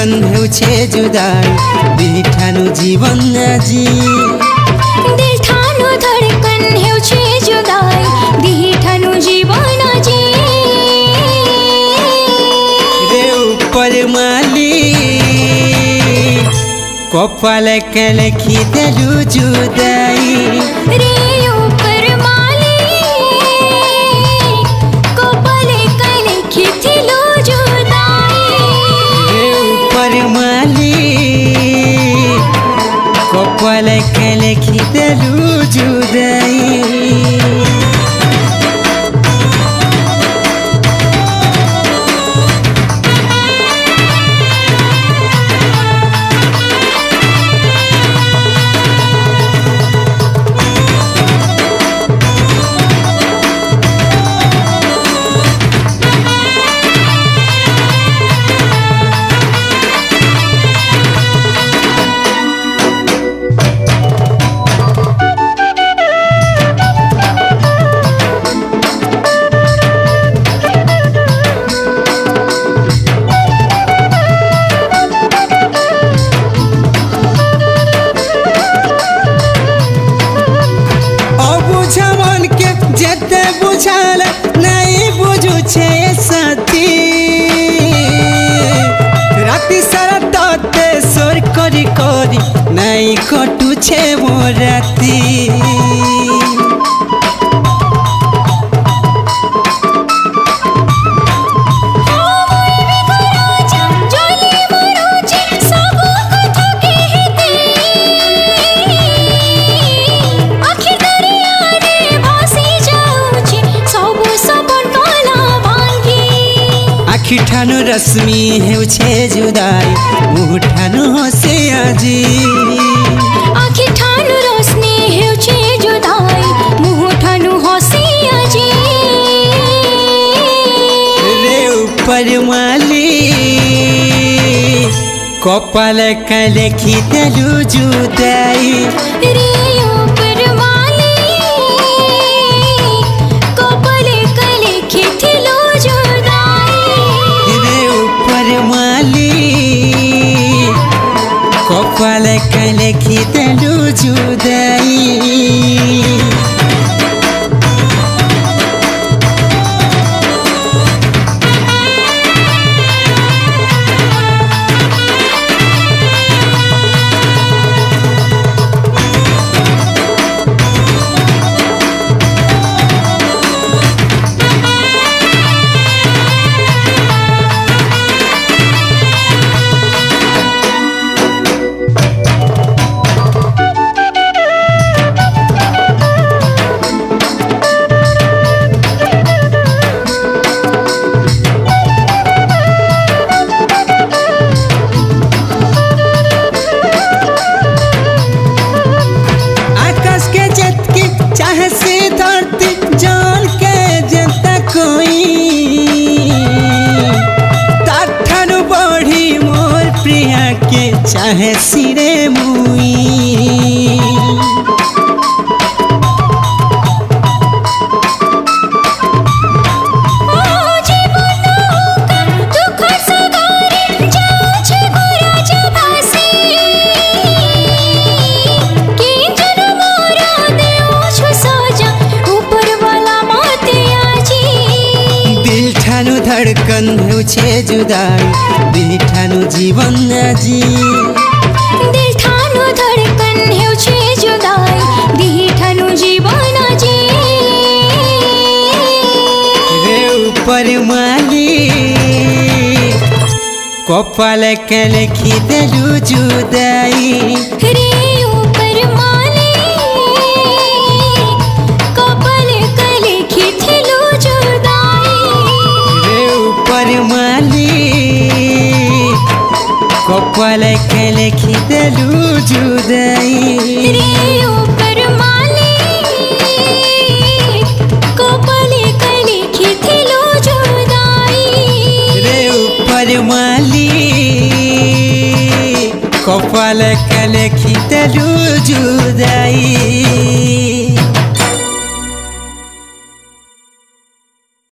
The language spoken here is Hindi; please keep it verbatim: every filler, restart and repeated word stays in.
धड़कन हेउछे जुदाई दिल ठानु जीवन आजी दिल ठानु धड़कन हेउछे जुदाई दिल ठानु जीवन आजी रे ऊपर माली कपाल के लिखी देलु जुदाई रे ऊपर माली कपाल के लिखी देलु जुदाई रे ऊपर माली कपाल के लिखी देलु जुदाई जेते बुझाल नहीं बुझू छे साथी राति सारा तते सोर करी करी नहीं कटू छे मोर राती आखि ठानु रश्मि हेउछे जुदाई मुह ठानु हसे आजी आखि ठानु रश्मि हेउछे जुदाई मुह ठानु हसे आजी रे ऊपर माली कपाल के लिखी देलु जुदाई रे ऊपर माली कपाल के लिखी देलु कपाल के लिखी देलु जुदाई चाहे से धरती जान के जनता कोई ताठनु बढ़ी मोर प्रिया के चाहे सिरे मुई धड़कन हेउछे जुदाई दिल ठानु जीवन आजी दिल ठानु धड़कन हेउछे जुदाई दिल ठानु जीवन आजी रे ऊपर माली कपाल के लिखी देलु जुदाई रे ऊपर माली कपाल के लिखी देलु जुदाई ऊपर माली कपाल के लिखी देलु जुदाई रे ऊपर माली कपाल के लिखी देलु जुदाई रे ऊपर माली कपाल के लिखी देलु जुदाई।